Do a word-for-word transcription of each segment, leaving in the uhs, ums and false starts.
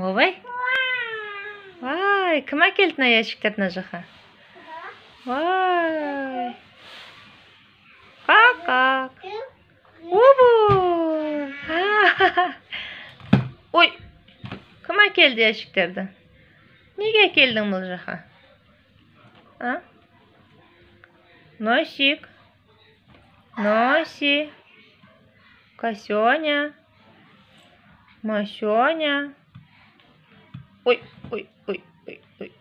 Ойбай. Vay, kim әкелді мына ящиктарды мына жаққа? Vay. Қақ-қақ. Обу. Ой, кім әкелді ящиктерді? Неге әкелдің бұл жаққа? А? Носик. Носи. Косёня. Масёня. Ой, ой, ой, ой, ой.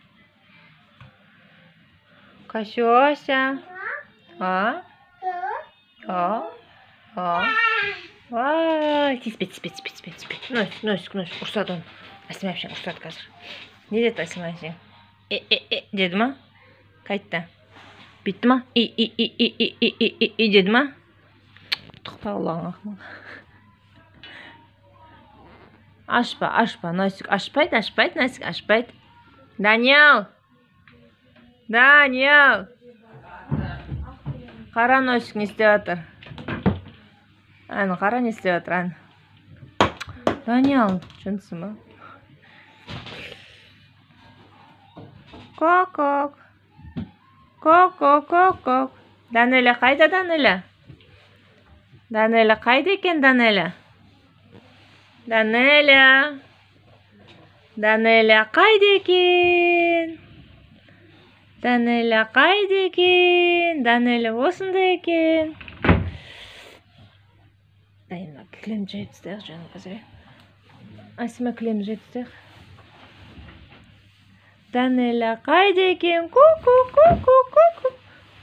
Косёся. А? А? А? Vay, тиспет, тиспет, тиспет, тиспет, тиспет. Носик, носик, носик. Ұрсады оны. Асым әпшен ұрсады қазір. Не деді Асым әпшен? Э, э, э, деді ма? Қайтты. Битті ма? И, и, и, и, и, и, и, и, и, деді ма? Тұқпа Аллахың ақмал. Ашпа, ашпа, Носик ашпайды, ашпайды, Носик ашпайды. Даниэл! Даниэл! Қара Носик не істеп жатыр? Әні, қара не істеп жатыр, әні. Даниэл, жынсың ба? Ко-кок. Ко-ко-ко-кок. Данеля қайда, Данеля? Данеля қайда екен, Данеля? Данеля. Данеля қайда екен? Данеля қайда екен? Данеля осында екен. Дайына кілем жайып тастайық, жаңа қазір. Асыма кілем жайып тастайық. Данеля қайда екен? Ку-ку-ку-ку-ку-ку.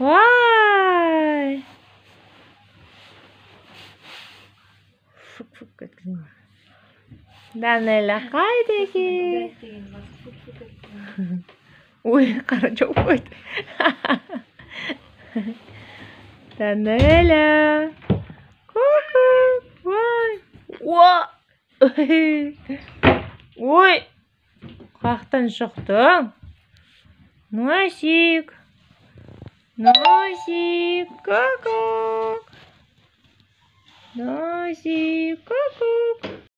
Вай! Фук-фук кеткізім. Данеля қайда екен? Ой, қара жоқ қойды. Данеля. Ку-ку. Вай. Уа. Ой. Қақтан шықтың? Носик. Носик. Ку-ку. Носик. Ку-ку.